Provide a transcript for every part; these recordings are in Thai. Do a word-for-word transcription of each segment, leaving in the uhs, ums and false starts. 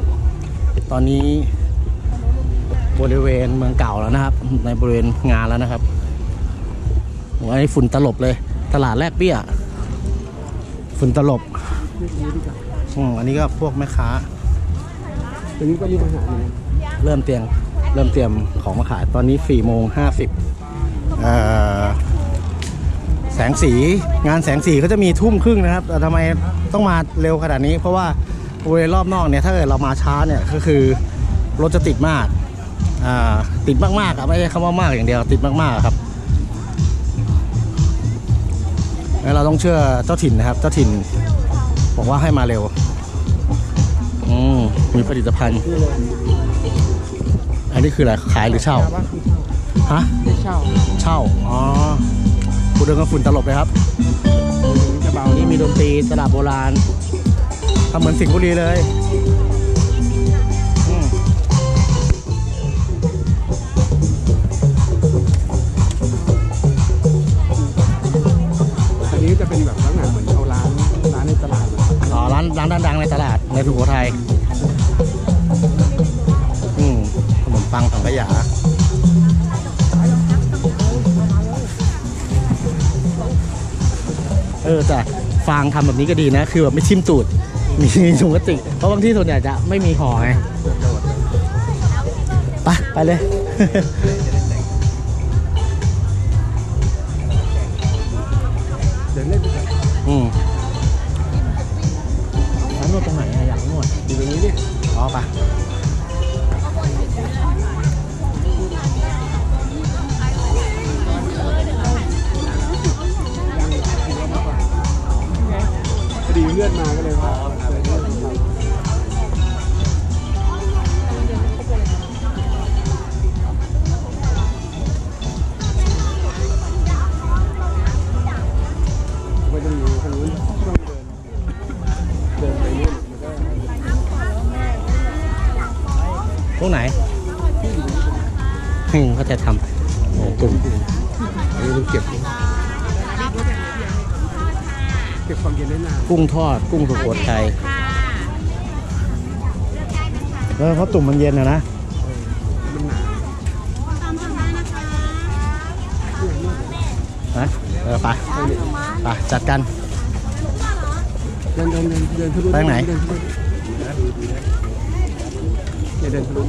ตอนนี้บริเวณเมืองเก่าแล้วนะครับในบริเวณงานแล้วนะครับอันนี้ฝุ่นตลบเลยตลาดแลกเบี้ยฝุ่นตลบอันนี้ก็พวกแม่ค้าตอนนี้ก็มีปัญหาเริ่มเตรียมเริ่มเตรียมของมาขายตอนนี้สี่โมงห้าสิบแสงสีงานแสงสีเขาจะมีทุ่มครึ่งนะครับแต่ทำไมต้องมาเร็วขนาดนี้เพราะว่าบริเวณรอบนอกเนี่ยถ้าเกิดเรามาช้าเนี่ยก็คือรถจะติดมากติดมากๆอ่ะไม่ใช่คำว่ามากอย่างเดียวติดมากๆครับแล้วเราต้องเชื่อเจ้าถิ่นนะครับเจ้าถิ่นบอกว่าให้มาเร็วอืมมีผลิตภัณฑ์อันนี้คืออะไรขายหรือเช่าฮะเช่าเช่าอ๋อพูดเรื่องฝุ่นตลบเลยครับนี่มีดนตรีตลาดโบราณทำเหมือนสิงห์บุรีเลยอันนี้จะเป็นแบบลักษณะเหมือนเอาร้านร้านในตลาดอ๋อร้านร้านดังๆในตลาดในสุโขทัยอืมขนมปังสังขยาเออแต่ฟางทำแบบนี้ก็ดีนะคือแบบไม่ชิมตูดมีถุงพลาสติกเพราะบางที่ส่วนใหญ่จะไม่มีห่อไงไปไปเลยเดินเล่นไปกันอืมร้านนวดตรงไหนอะอยากนวดอยู่ตรงนี้ดิอ๋อไปดีเลื่อนมาก็เลยว่าไปจะอยู่ทางนู้นต้องเดินเดินไปนู่นพวกไหนฮึ่งเขาจะทำโอ้ตุ่มอันนี้ต้องเก็บเก็บความเย็นได้นานกุ้งทอดกุ้งสุโขทัยเออเพราะตุ่มมันเย็นนะนะมันหนานะเออไปไปจัดกันเดินเดินเดินเดินทะลุไปไหนอย่าเดินทะลุ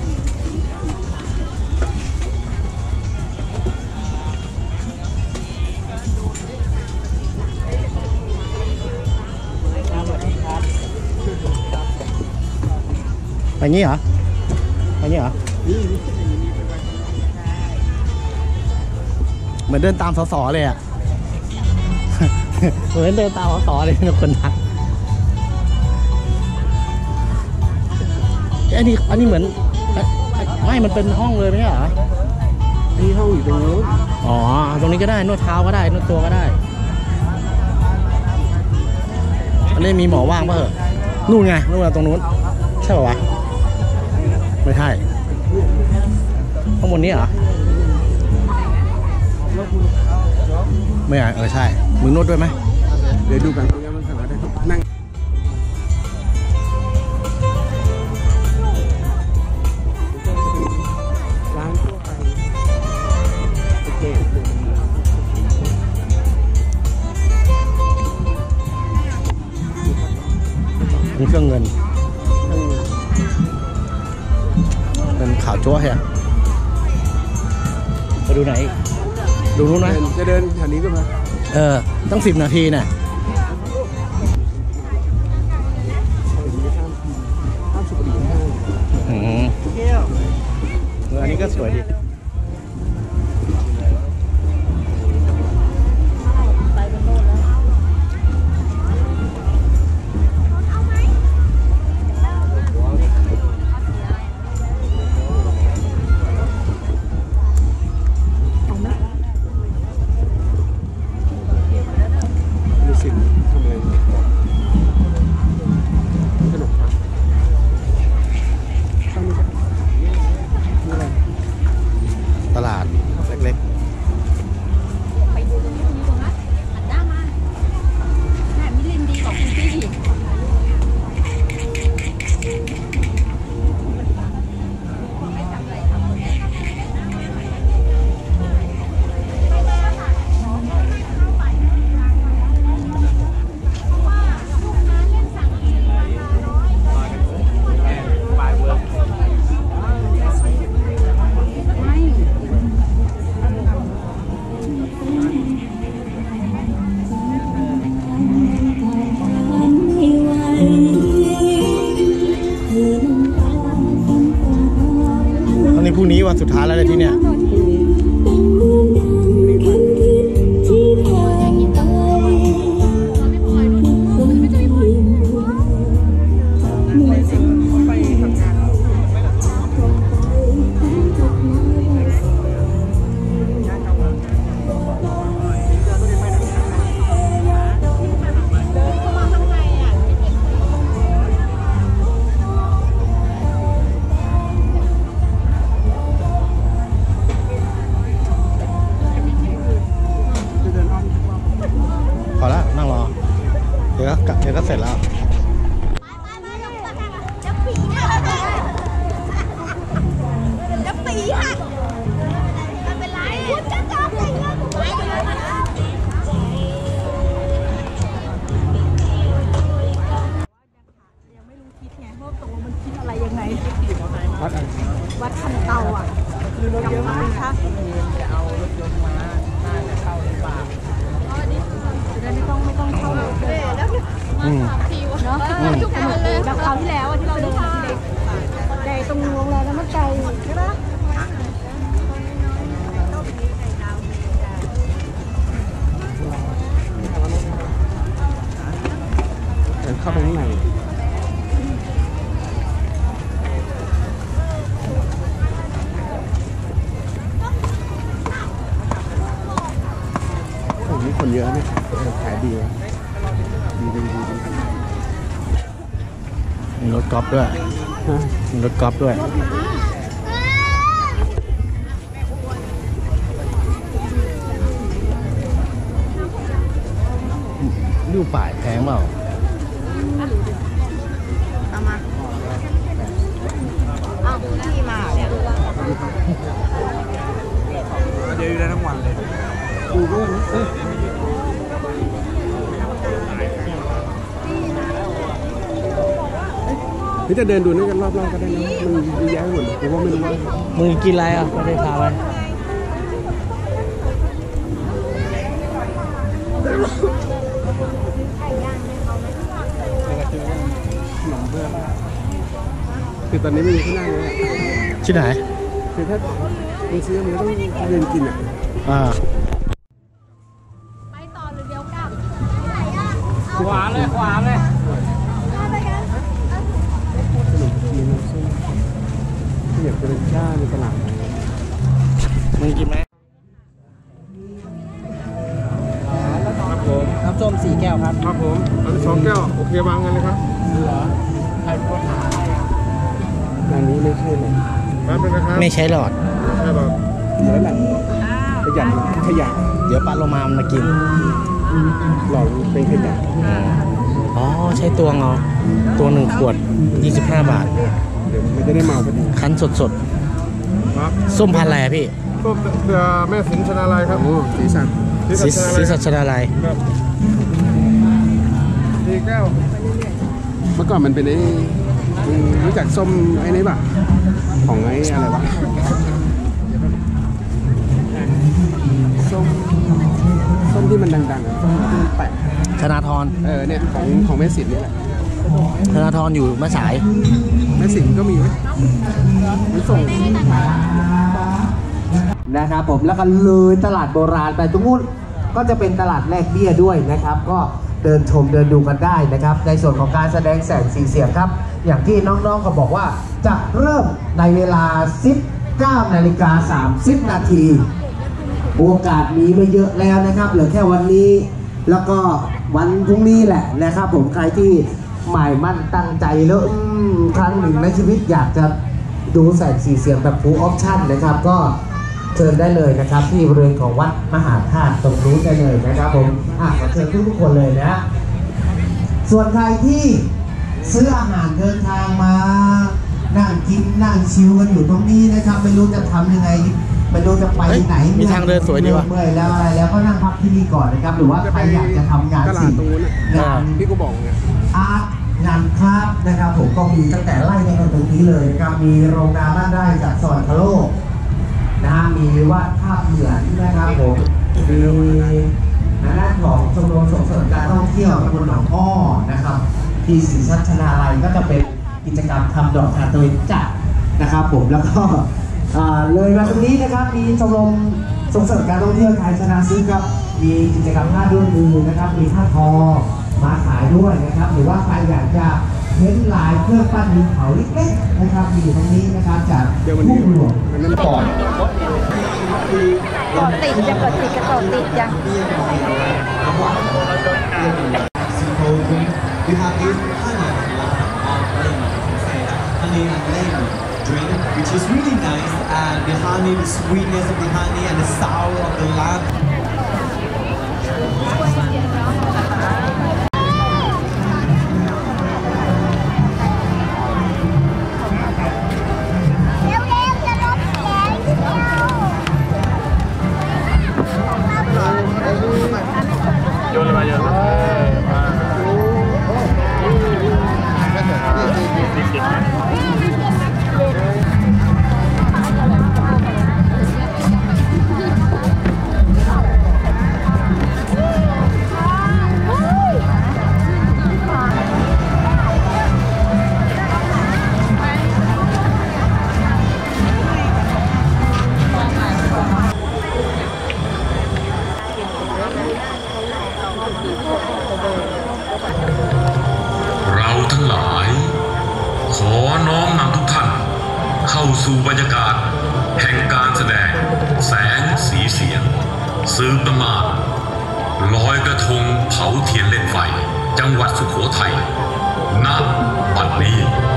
ไปงี้เหรอไปงี้เหรอเหมือนเดินตามสสเลยอ่ะเหมือนเดินตามสสเลยทุกคนทักอันนี้อันนี้เหมือนไม่มันเป็นห้องเลยไหมเหรอนี่ห้องอยู่ตรงนู้นอ๋อตรงนี้ก็ได้นวดเท้าก็ได้นวดตัวก็ได้อันนี้มีหมอว่างป่ะเหรอนู่นไงนู่นตรงนู้นใช่ป่ะวะไม่ใช่ข้างบนนี้เหรอไม่อ่ะเออใช่มึงนวดด้วยไหมเดี๋ยวดูกันตรงนี้มันสามารถได้นั่งร้านทั่วไปโอเคมีเครื่องเงินเป็นข่าวจั๊วเหรอไปดูไหนดูนู้นไหมจะเดินแถวนี้ก็มาเออตั้งสิบนาทีเนี่ยอืมอันนี้ก็สวยดีพรุ่งนี้วันสุดท้ายแล้วเลยที่เนี่ยพอแล้วนั่งรอเดี๋ยวก็เดี๋ยวก็เสร็จแล้ววัดวัดคันเตาอ่ะกลับมาค่ะจะเอารถยนต์มาน่าจะเข้าหรือเปล่าอ๋อนี่จะได้ไม่ต้องไม่ต้องเข้าเลยแล้วมาสามทีวะเนาะจุกกันเลยแบบคราวที่แล้วที่เราเดินทีเล็กแต่ตรงโรงแรมนั้นมันไกลใช่ปะเข้าไปข้างในนี่คนเยอะเนี่ยขายดีวะดีดีดีดีมีรถกอล์ฟด้วยมีรถกอล์ฟด้วยลูกป่ายแพงเปล่าเอามาเอาที่มาเนี่ยเดี๋ยวอยู่ได้ทั้งวันเลยดูด้วยนะพี่จะเดินดูนี่กันรอบๆก็ได้นะมันดีแย่หมดผมว่าไม่รู้ว่ามึงกินอะไรอ่ะไม่ได้พาไปคือตอนนี้ไม่มีที่นั่งเลยที่ไหนคือถ้ามึงซื้อมึงต้องเดินกินอ่ะอ่าไปต่อหรือเดี๋ยวกลับขวาเลยขวาเลยอยากจะเป็นชาในตลาดมึงกินไหมครับผมน้ำส้มสี่แก้วครับครับผมอันสองแก้วโอเควางกันเลยครับเหรอใครพูดหาอันนี้ไม่ใช่เลยไม่ใช่หลอดใช่หลอดเดี๋ยวแหละขยะขยะเดี๋ยวปลาโลมามากินหลอดเป็นขยะอ๋อใช้ตัวเงาตัวหนึ่งขวดยี่สิบห้าบาทเดี๋ยวมันจะได้เมาพอดีคั้นสดๆครับส้มพันธุ์อะไรพี่ส้มเสือแม่สินชนาลัยครับโอ้สีสันสีสันชนาลัยครับสี่แก้วเมื่อก่อนมันเป็นไอ้รู้จักส้มไอ้นี่ป่ะของไอ้อะไรวะส้มส้มที่มันดังๆอ่ะส้มที่มันแปะธนาธรเออเนี่ยของของแม่สินนี่แหละธนาธรอยู่แม่สายแม่สินก็มีไหมมันส่งนะครับผมแล้วก็เลยตลาดโบราณไปตรงนู้นก็จะเป็นตลาดแลกเบี้ยด้วยนะครับก็เดินชมเดินดูกันได้นะครับในส่วนของการแสดงแสงสีเสียงครับอย่างที่น้องๆเขาบอกว่าจะเริ่มในเวลา สิบเก้านาฬิกาสามสิบนาทีโอกาสมีไม่เยอะแล้วนะครับเหลือแค่วันนี้แล้วก็วันพรุ่งนี้แหละนะครับผมใครที่หมายมั่นตั้งใจแล้วครั้งหนึ่งในชีวิตอยากจะดูแสงสีเสียงแบบฟูลออปชั่นนะครับก็เชิญได้เลยนะครับที่บริเวณของวัดมหาธาตุตรงนู้นได้เลยนะครับผมอ่ะขอเชิญทุกคนเลยนะส่วนใครที่ซื้ออาหารเดินทางมานั่งกินนั่งชิลกันอยู่ตรงนี้นะครับไม่รู้จะทำยังไงไม่รู้จะไปไหนมีทางเดินสวยดีวะเมื่อยแล้วอะไรแล้วก็นั่งพักที่นี่ก่อนนะครับหรือว่าใครอยากจะทำงานสิ่งงานพี่ก็บอกไงอาร์ตงานคราฟนะครับผมก็มีตั้งแต่ไล่ในตรงนี้เลยนะครับมีโรงงานบ้านได้จากสวรรคโลกนะมีวาดภาพเหมือนนะครับผมมีด้านของชมรมส่งเสริมการท่องเที่ยวตำบลหนองอ้อนะครับที่ศรีสัชนาลัยก็จะเป็นกิจกรรมทำดอกทานตะวันจัดนะครับผมแล้วก็อ่าเลยมาตรงนี้นะครับมีชมรมส่งเสริมการท่องเที่ยวไทยชนะซื้อครับมีกิจกรรมผ้าด้วยมือนะครับมีผ้าทอมาขายด้วยนะครับหรือว่าใครอยากจะเพ้นลายเครื่องปั้นดินเผาเล็กๆนะครับมีอยู่ตรงนี้นะครับจากผู้หลวงก่อนต่อติดจะเกิดติดกับต่อติดยัง We have this honey honey and lemon drink, which is really nice, and the honey, the sweetness of the honey, and the sour of the lime. เราทั้งหลายขอน้อมนำทุกท่านเข้าสู่บรรยากาศแห่งการแสดงแสงสีเสียงสืบตำนานลอยกระทงเผาเทียนเล่นไฟจังหวัดสุโขทัยณ บัดนี้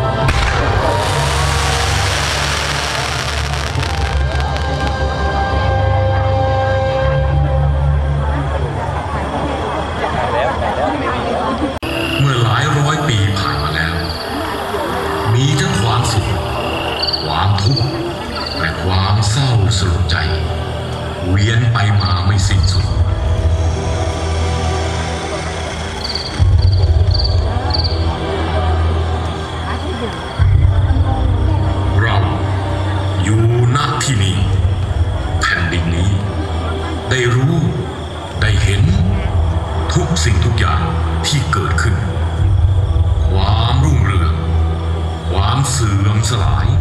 เมื่อหลายร้อยปีผ่านมาแล้วมีทั้งความสุขความทุกข์และความเศร้าสลดใจเวียนไปมาไม่สิ้นสุดเราอยู่ณที่นี้แผ่นดินนี้ได้รู้ได้เห็นทุกสิ่งทุกอย่างที่เกิดขึ้นความรุ่งเรืองความเสื่อมสลาย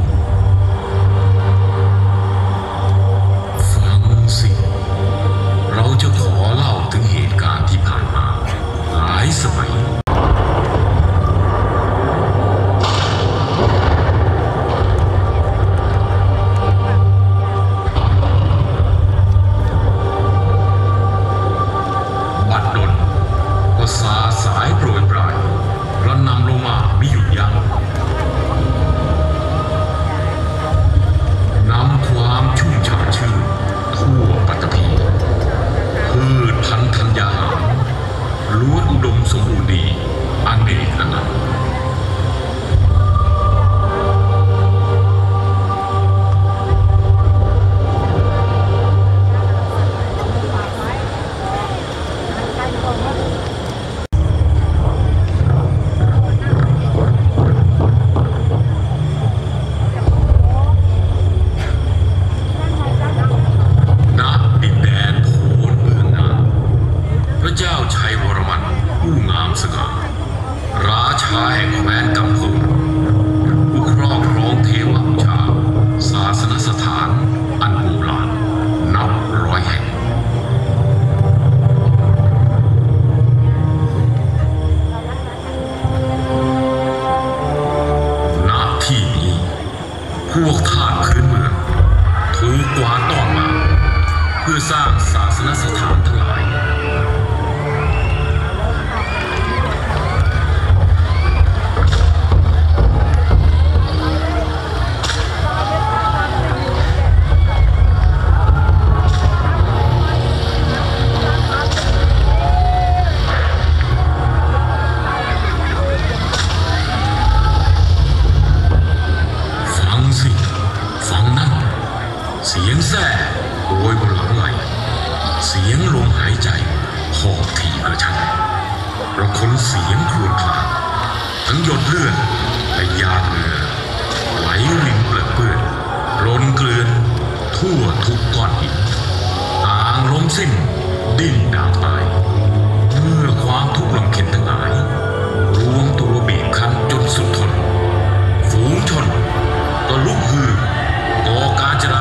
ฟังสิเราจะขอเล่าถึงเหตุการณ์ที่ผ่านมาหลายสมัยบัดดลก็สาสายโปรยปลายกระหน่ำลงมาไม่หยุดยั้งนำความชุ่มฉ่ำชื่นทั่วปัตตภีพืชพันธุ์ธัญญาหารล้วนอุดมสมบูรณ์ดีอเนกอนันต์ณ ดินแดนโผนเมืองนาพระเจ้าชัยวรมันผู้งามสง่าราชาแห่งแคว้นกัมพูผู้ครอบครองเทวบูชาศาสนสถานอันโบราณนับร้อยแห่งณ ที่นี้พวกทาสพื้นเมืองถูกกวาดต้อนมาเพื่อสร้างศาสนสถานทั้งหลายฟังสิฟังนั่นเสียงแส่โวยบนหลังไหลเสียงลมหายใจหอบถี่กระชั้นระคนเสียงครวญครางทั้งหยดเลือดและหยาดเหงื่อไหลรินเปลือเปื้อนรนเกลือนทั่วทุกก้อนหินต่างล้มสิ้นดิ้นดาบตายเมื่อความทุกข์ลำเค็ญทั้งหลายรวมตัวบีบคั้นจนสุดทนฝูงชนก็ลุกฮือก่อการจ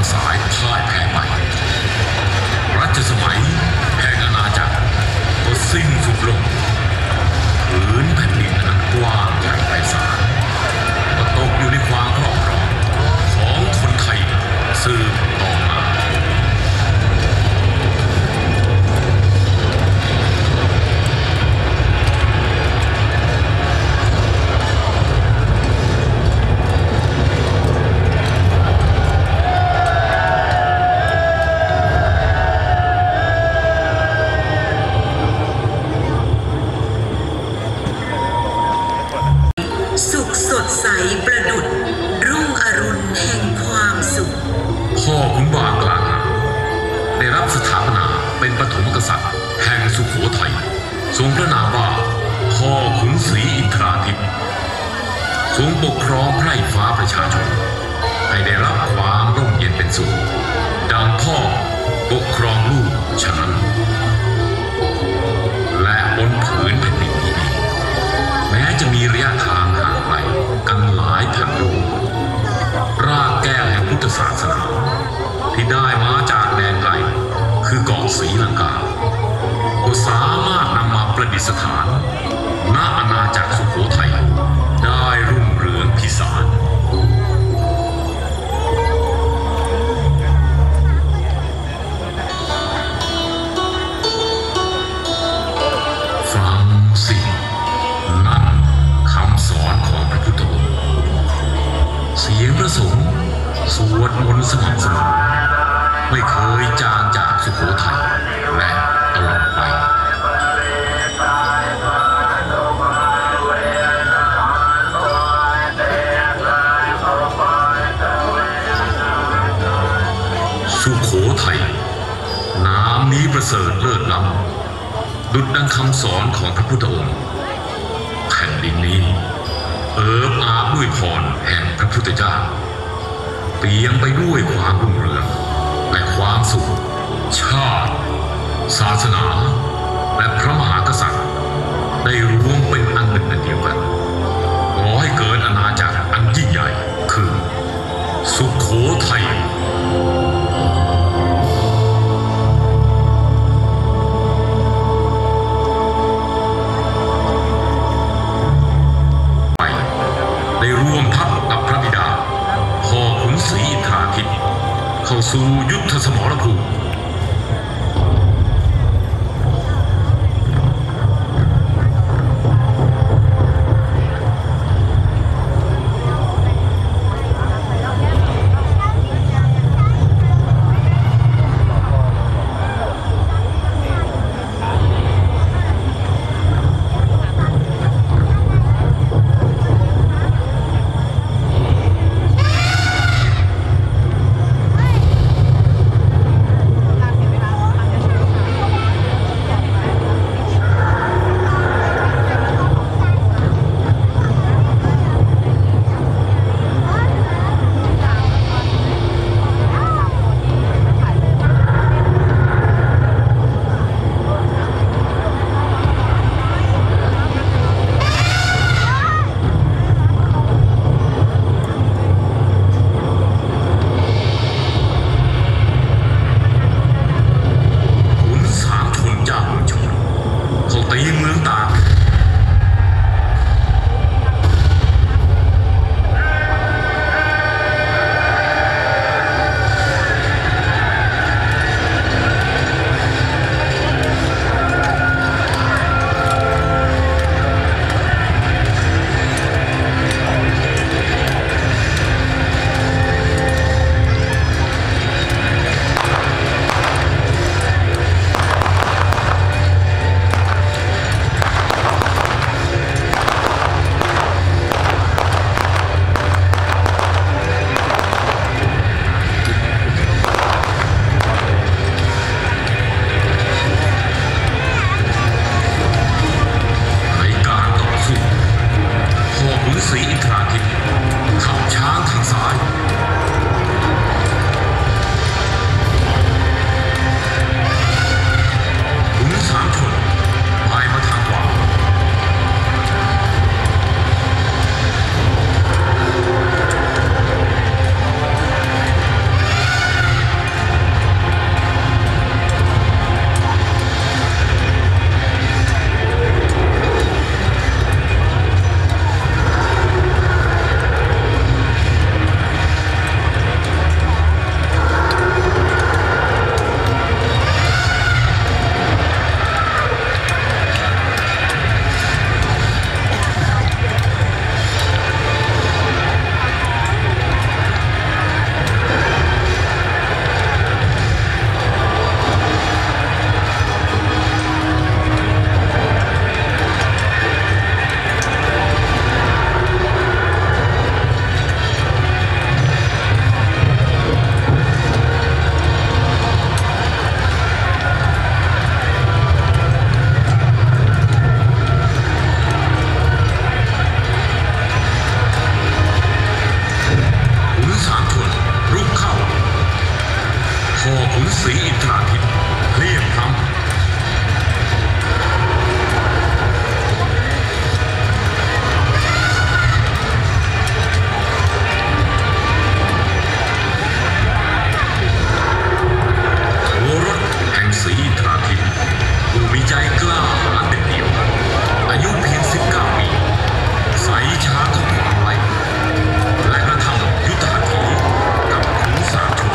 สายพ่ายแพ้ไปรัชสมัยแห่งอาณาจักรก็สิ้นสุดลงพื้นแผ่นดินอันกว้างใหญ่ไพศาลก็ตกอยู่ในความครอบครองของคนไทยสืบต่อมาใสประดุจรุ่งอรุณแห่งความสุขพ่อขุนบางกลางหาได้รับสถาปนาเป็นปฐมกษัตริย์แห่งสุโขทัยทรงพระนามว่าพ่อขุนศรีอินทราทิตย์ทรงปกครองไพร่ฟ้าประชาชนให้ได้รับความร่มเย็นเป็นสุขดังพ่อปกครองลูกฉะนั้นและบนผืนแผ่นดินนี้แม้จะมีระยะทางห่างไกลกันหลายพันโลรากแก้วแห่งพุทธศาสนาที่ได้มาจากแดนไกลคือเกาะศรีลังกาก็สามารถนำมาประดิษฐานณอาณาจักรสุโขทัยได้รุ่งเรืองพิสารฟังสินั่นคำสอนของพระพุทธองค์เสียงพระสงฆ์สวดมนต์สม่ำเสมอไม่เคยจางจากสุโขทัยและตลอดไปสุโขทัยน้ำนี้ประเสริฐเลิศล้ำดุจดังคำสอนของพระพุทธองค์แผ่นดินนี้เอิบอาบด้วยพรแห่งพระพุทธเจ้าเปี่ยมไปด้วยความรุ่งเรืองและความสุขชาติศาสนาและพระมหากษัตริย์ได้รวมเป็นอันหนึ่งอันเดียวกันขอให้เกิดอาณาจักรอันยิ่งใหญ่คือสุโขทัยได้ร่วมทัพกับพระบิดาพ่อขุนศรีอินทราทิตย์เข้าสู่ยุทธสมรภูมิศรีอินทราทิตย์เรียบพร้ำศรีอินทราทิตย์ผู้มีใจกล้าหาญเด็ดเดี่ยวอายุเพียงสิบเก้าปีใส่ช้างเข้าขวางไว้และกระทำยุทธหัตถีกับขุนสามชน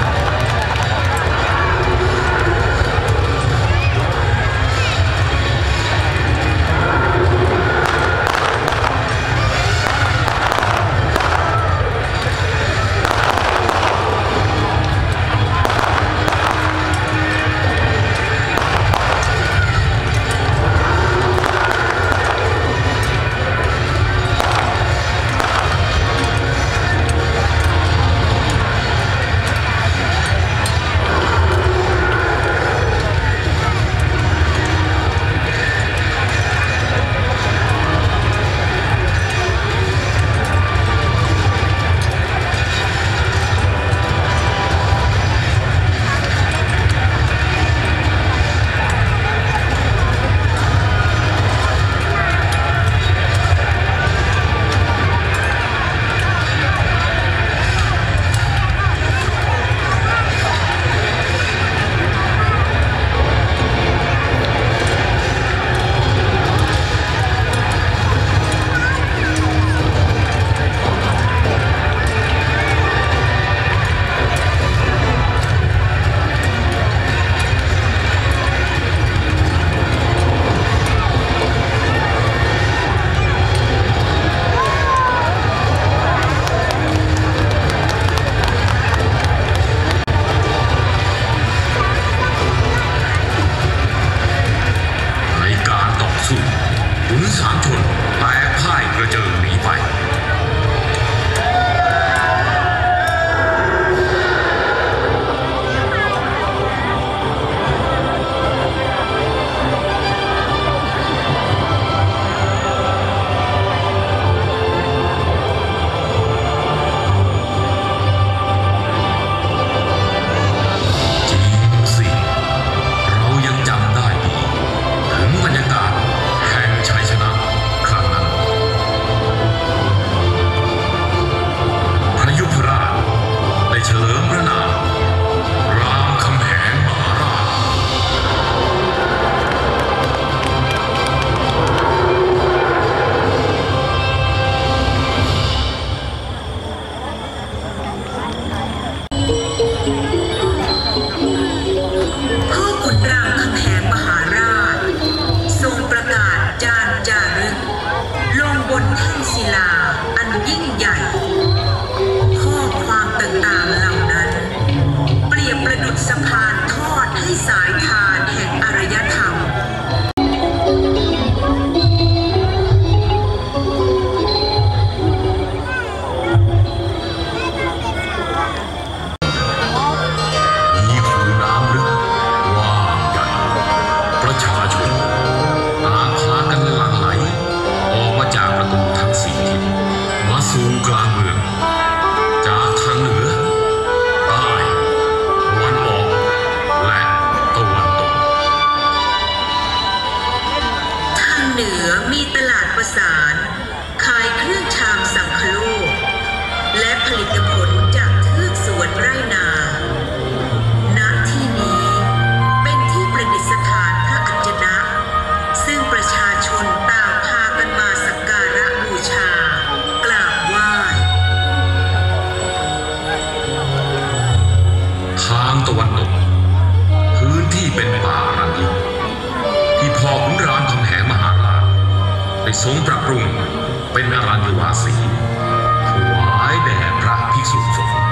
ทรงปรับปรุงเป็นอรัญญวาสีถวายแด่พระภิกษุสงฆ์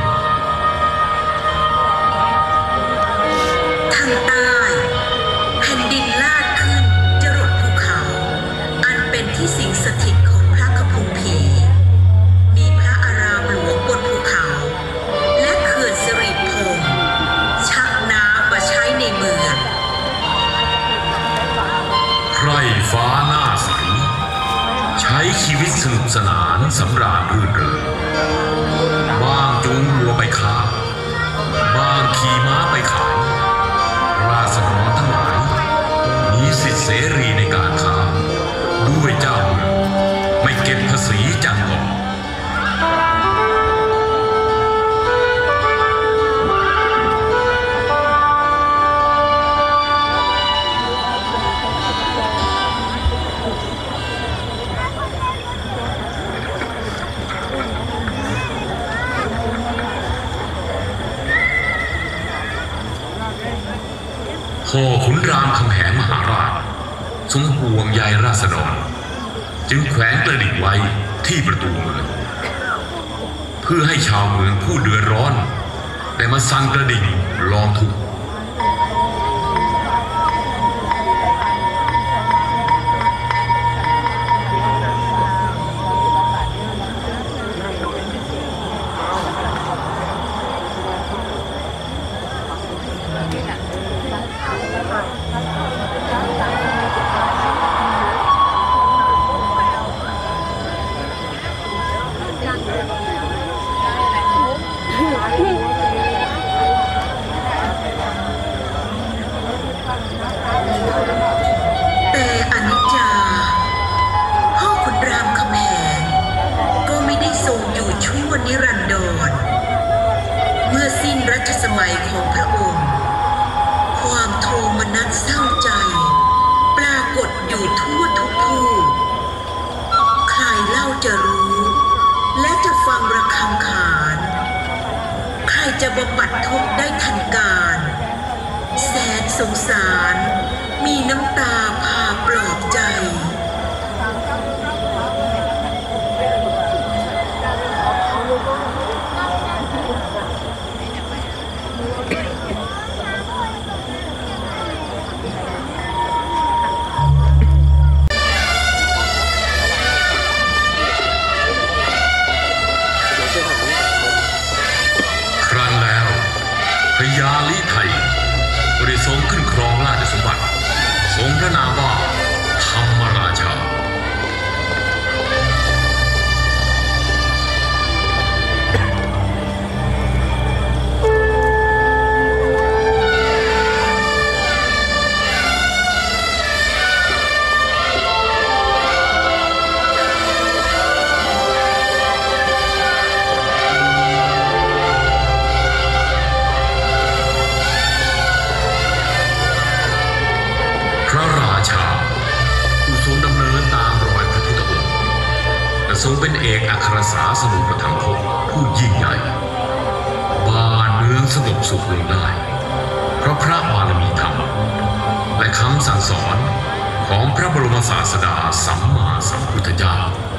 ทางใต้แผ่นดินลาดขึ้นจรดภูเขาอันเป็นที่สิงสถิตของพระกพุมพีมีพระอารามหลวงบนภูเขาและเขื่อนสิริพงษ์ชักน้ำมาใช้ในเมืองไพร่ฟ้าหน้าใสใช้ชีวิตสนุกสนานสำราญรื่นเริงบ้างจูงวัวไปค้าบ้างขี่ม้าไปขายรีในการค้าด้วยเจ้าเมืองไม่เก็บภาษีจังก่อนพ่อขุนรามคำแหงมหาราชทรงห่วงใยราษฎรจึงแขวนกระดิ่งไว้ที่ประตูเมืองเพื่อให้ชาวเมืองผู้เดือดร้อนแต่มาสั่นกระดิ่งลองทุกข์แต่อนิจจาพ่อขุนรามคำแหงก็ไม่ได้ทรงอยู่ชั่วนิรันดรเมื่อสิ้นรัชสมัยของพระองค์ความโทมนัสเศร้าใจปรากฏอยู่ทั่วทุกผู้ใครเล่าจะรู้และจะฟังระฆังขานใครจะบำบัดทุกข์ได้ทันการแสนสงสารมีน้ำตาพาปลอบใจครั้นแล้วพญาลิไทยก็ได้ทรงขึ้นครองราชสมบัติทรงพระนามว่าธรรมราชาพระราชาผู้ทรงดำเนินตามรอยพระพุทธองค์และทรงเป็นเอกอัครสาสนุประธรรมภพผู้ยิ่งใหญ่บ้านเมืองสงบสุขลงได้เพราะพระบารมีธรรมและคำสั่งสอนของพระบรมศาสดาสัมมาสัมพุทธเจ้า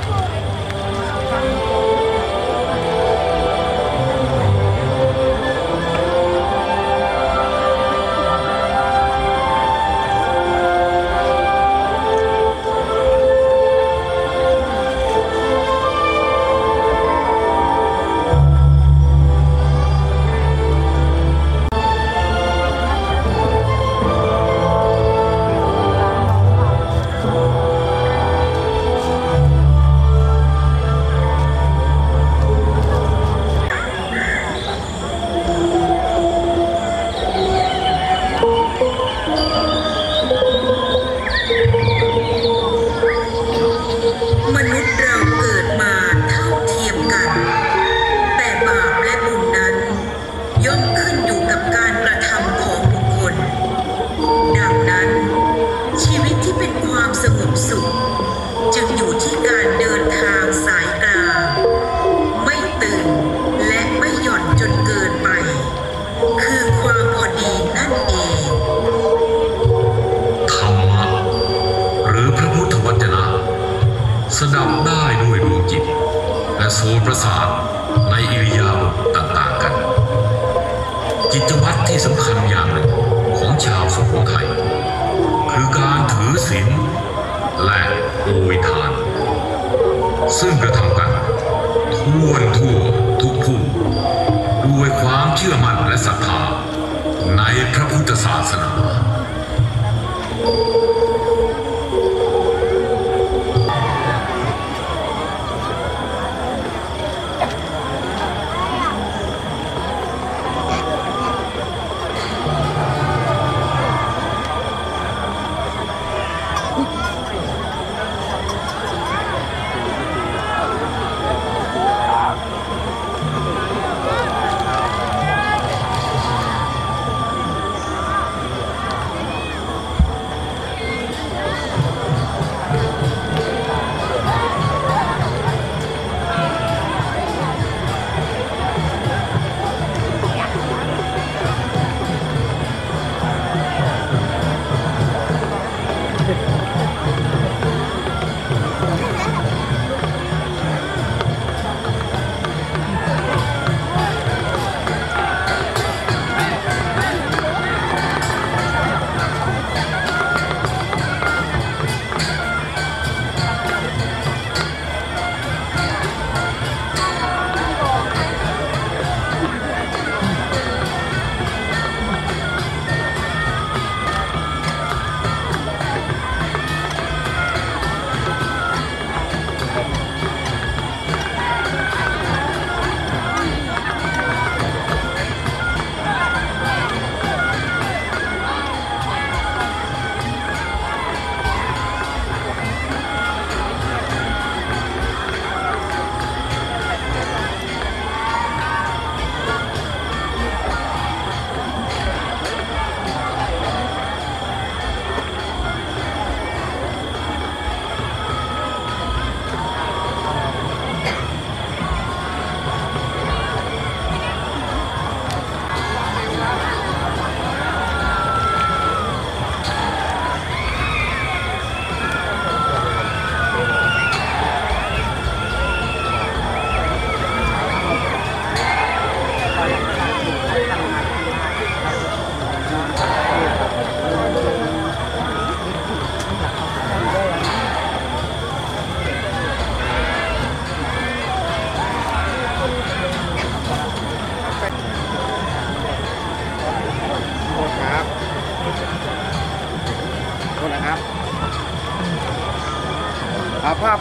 สดับได้ด้วยดวงจิตและโสตประสาทในอิริยาบถต่างๆกันกิจวัตรที่สำคัญอย่างหนึ่งของชาวสุโขทัยคือการถือศีลและโปรยทานซึ่งกระทำกันทั่วทั่วทุกผู้ด้วยความเชื่อมั่นและศรัทธาในพระพุทธศาสนา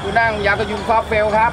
ดูนั่งยาตัวยุงซอฟเฟลครับ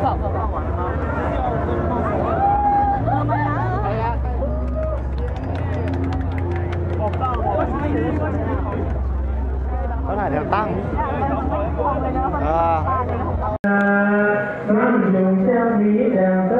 เขาถ่ายแถวตั้งเออ